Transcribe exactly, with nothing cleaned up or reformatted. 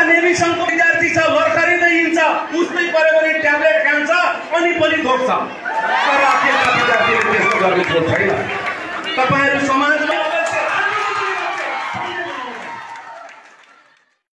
नेभी सङ्घको विद्यार्थी छ लर्खरिँदै हिँड्छ उस्तै पऱ्यो भने ट्याब्लेट खान्छ अनि पनि धोक्छ तर अहिलेका विद्यार्थीले त्यस्तो गर्ने सोच छैन